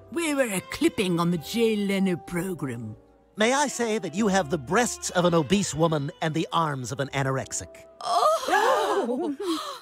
We were a clipping on the Jay Leno program. May I say that you have the breasts of an obese woman and the arms of an anorexic? Oh!